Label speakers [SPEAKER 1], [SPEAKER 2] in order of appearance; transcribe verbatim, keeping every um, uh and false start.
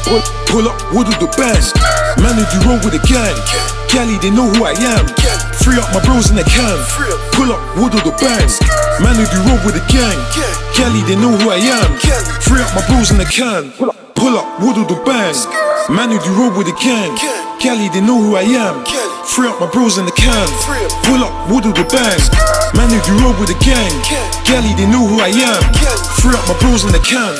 [SPEAKER 1] Pull up, woodle the bang. Man who do roll with the gang. Cali, they know who I am. Free up my bros in the can. Pull up, woodle the bang. Man who do roll with the gang. Cali, they know who I am. Free up my bros in the can. Pull up, woodle the bang. Man who do roll with the gang. Cali, they know who I am. Free up my bros in the can. Pull up, woodle the bang. Man who do roll with the gang. Cali, they know who I am. Free up my bros in the can.